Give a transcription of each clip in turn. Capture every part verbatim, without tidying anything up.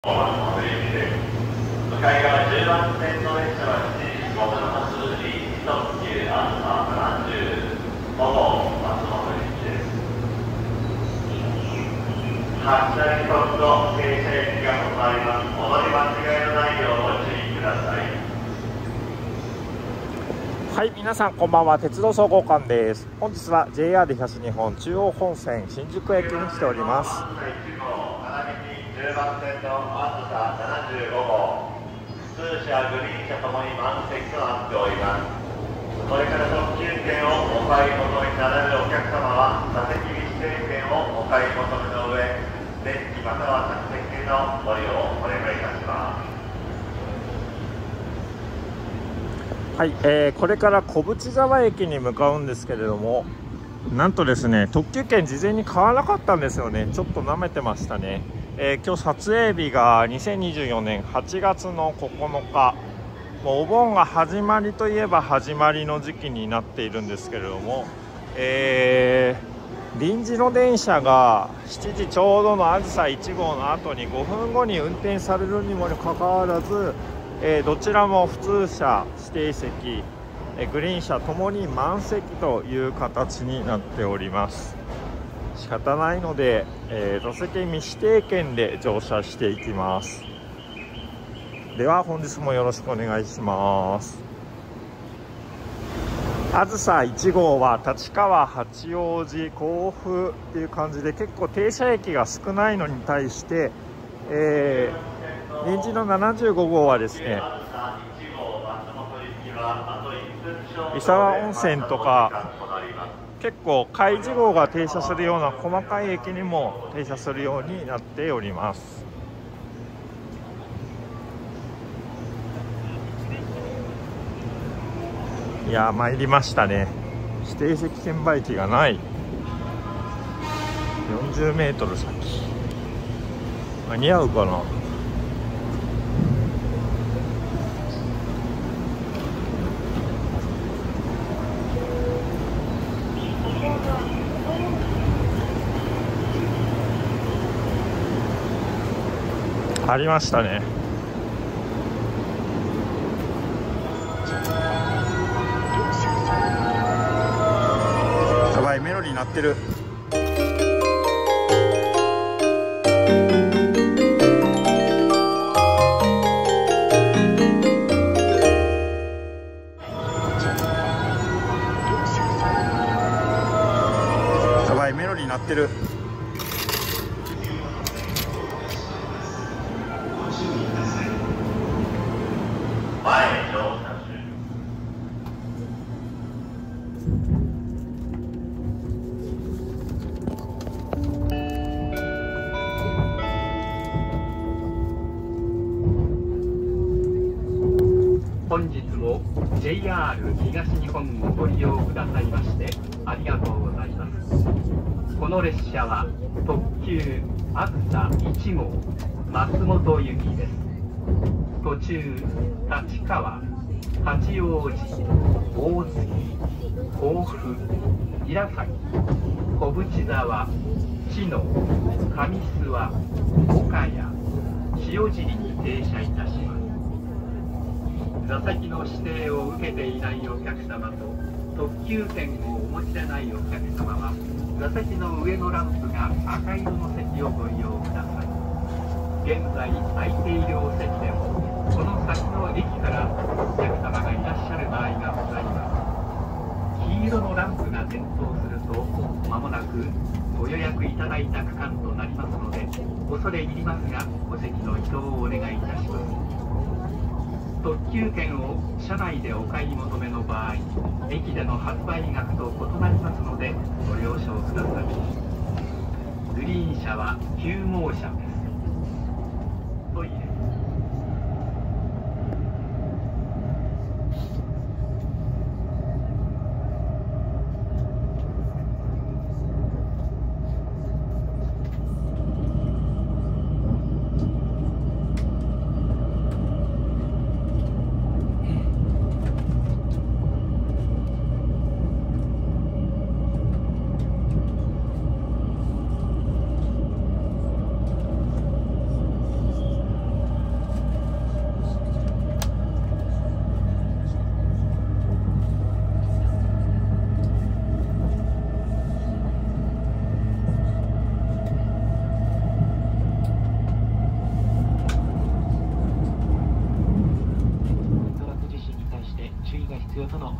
向かい側じゅうばん線の列車はしちじごふん発リーチ特急あずさななじゅうごごう松本行きです。発車時刻と停車駅が異なります。お乗り間違いのないようご注意ください。 はい、皆さんこんばんは。鉄道総合館です。本日は ジェイアール 東日本中央本線新宿駅に来ております。 じゅうばん線のあずさななじゅうごごう、通車グリーン車ともに満席となっております。これから特急券をお買い求めになられるお客様は座席指定券をお買い求めの上、電気または着席のご利用をお願いいたします。 はい、えー、これから小淵沢駅に向かうんですけれども、なんとですね、特急券事前に買わなかったんですよね。ちょっと舐めてましたね。えー、今日撮影日がにせんにじゅうよねんはちがつのここのか、もうお盆が始まりといえば始まりの時期になっているんですけれども、えー、臨時の電車がしちじちょうどのあずさいちごうの後にごふんごに運転されるにもかかわらず、えー、どちらも普通車、指定席、えー、グリーン車ともに満席という形になっております。仕方ないので、えー、座席未指定券で乗車していきます。では本日もよろしくお願いします。あずさいちごうは立川、八王子、甲府っていう感じで結構停車駅が少ないのに対して、えー、臨時のななじゅうごごうはですね、伊沢温泉とか結構海事号が停車するような細かい駅にも停車するようになっております。いやー参りましたね。指定席券売機がない。よんじゅうメートル先間に合うかな。ありましたね。やばい、メロディー鳴ってる。やばい、メロディー鳴ってる。 本日も ジェイアール 東日本をご利用くださいましてありがとうございます。この列車は特急あずさいちごう松本行きです。途中立川、八王子、大月、甲府、平崎、小淵沢、茅野、上諏訪、岡谷、塩尻に停車いたします。座席の指定を受けていないお客様と特急券をお持ちでないお客様は座席の上のランプが赤色の席をご利用ください。現在空いているお席でもこの先の駅からお客様がいらっしゃる場合がございます。黄色のランプが点灯すると間もなくご予約いただいた区間となりますので、恐れ入りますがお席の移動をお願いいたします。特急券を車内でお買い求めの場合、駅での発売額と異なりますのでご了承ください。グリーン車はきゅうごうしゃです。トイレ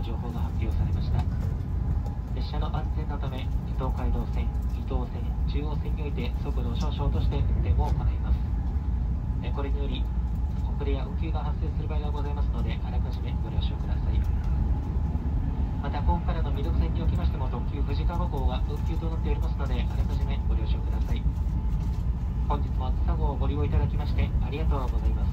情報が発表されました。列車の安全のため、東海道線、伊東線、中央線において速度少々として運転を行います。これにより遅れや運休が発生する場合がございますので、あらかじめご了承ください。また、甲府からの未読線におきましても、特急富士川号は運休となっておりますので、あらかじめご了承ください。本日もあずさ号をご利用いただきましてありがとうございます。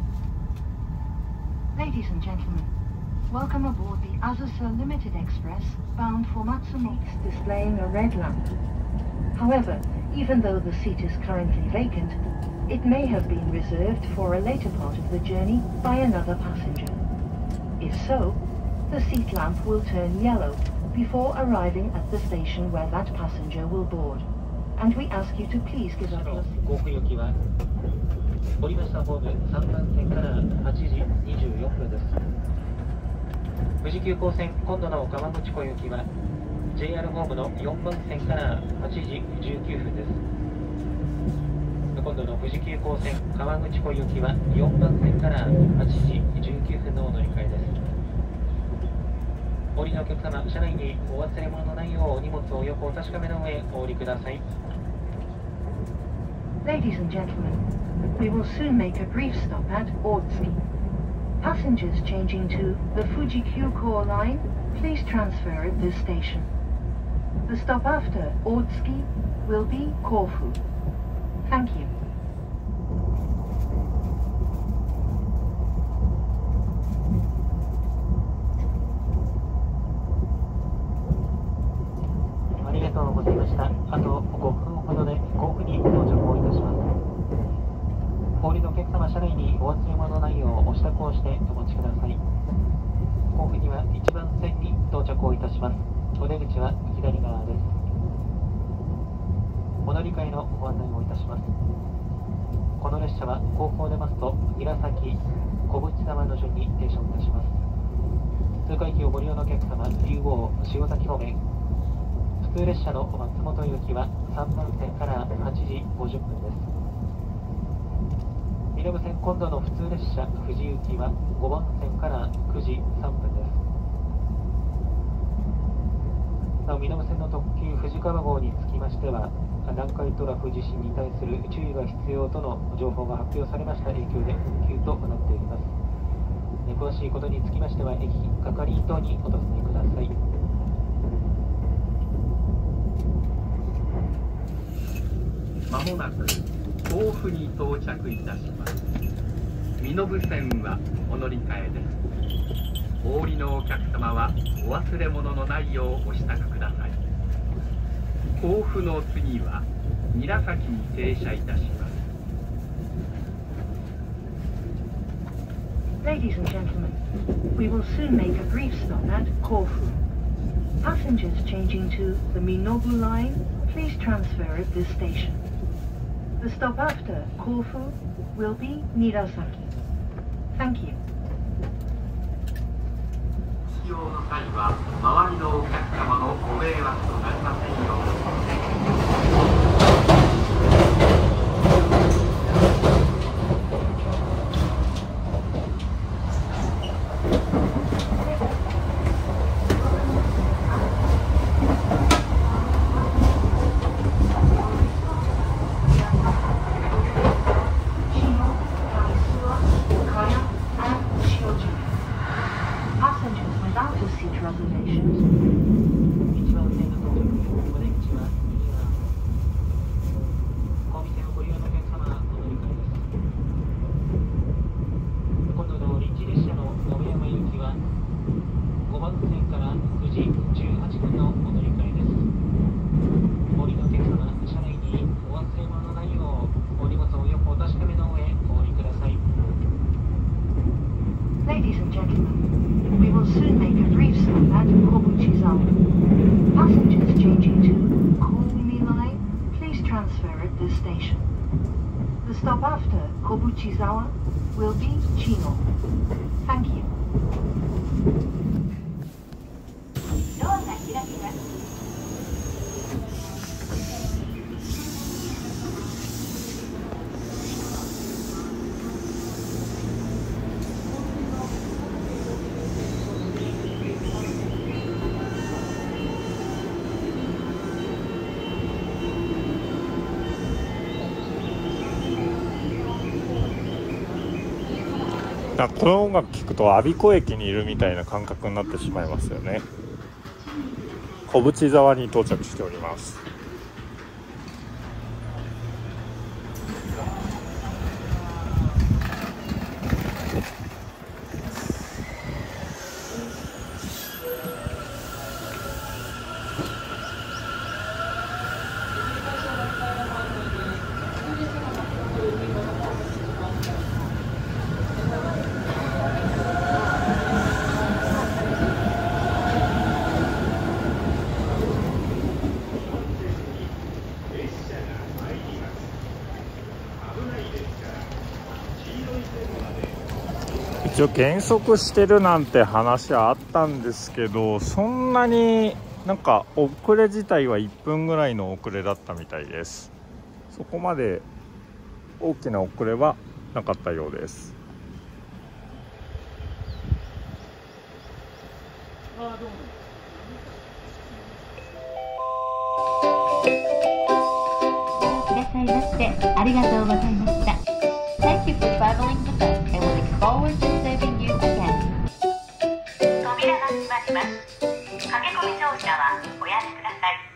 Ladies and gentlemen, welcome aboard the Azusa Limited Express bound for Matsumoto, displaying a red lamp. However, even though the seat is currently vacant, it may have been reserved for a later part of the journey by another passenger. If so, the seat lamp will turn yellow before arriving at the station where that passenger will board, and we ask you to please give up your seat. 甲府行きは降りましたホームさんばん線からはちじにじゅうよんぷんです。富士急行線今度の川口湖行きは ジェイアール ホームのよんばん線からはちじじゅうきゅうふんです。今度の富士急行線川口湖行きはよんばん線からはちじじゅうきゅうふんのお乗り換えです。お降りのお客様、車内にお忘れ物のないようお荷物をよくお確かめの上お降りください。 Ladies and gentlemen, we will soon make a brief stop at Otsuki. Passengers changing to the Fuji Q-Core line, please transfer at this station. The stop after Otsuki will be Kofu. Thank you. ありがとうございました。あとごふんほどで甲府に到着をいたします。お降りのお客様、車内にお忘れ物ないようお支度をしてお待ちください。甲府にはいちばん線に到着をいたします。お出口は左側です。お乗り換えのご案内をいたします。この列車は甲府を出ますと韮崎、小淵沢の順に停車をいたします。通過駅をご利用のお客様、竜王、塩崎方面、普通列車の松本行きはさんばん線からはちじごじゅっぷんです。身延線今度の普通列車富士行きはごばん線からくじさんぷんです。なお、身延線の特急富士川号につきましては、南海トラフ地震に対する注意が必要との情報が発表されました影響で運休となっております。詳しいことにつきましては駅係員等にお尋ねください。 まもなく甲府に到着いたします。身延線はお乗り換えです。お降りのお客様はお忘れ物のないようお支度ください。甲府の次は韮崎に停車いたします。 Ladies and gentlemen, we will soon make a brief stop at Kofu. Passengers changing to the Minobu line, please transfer at this station. The stop after Kofu will be Nirasaki. Thank you. 使用の際は周りのお客様のご迷惑となりませんよう。 Ladies and gentlemen, we will soon make a brief stop at Kobuchizawa. Passengers changing to Koumi line, please transfer at this station. The stop after Kobuchizawa will be Chino. Thank you. ドアが開きます。 Ladies なんかこの音楽聴くと我孫子駅にいるみたいな感覚になってしまいますよね。小淵沢に到着しております。一応減速してるなんて話はあったんですけど、そんなになんか遅れ自体はいっぷんぐらいの遅れだったみたいです。そこまで大きな遅れはなかったようです。 いらっしゃいましてありがとうございました。Thank you for traveling with us and we look forward to serving you again. 扉が閉まります。駆け込み乗車はおやめください。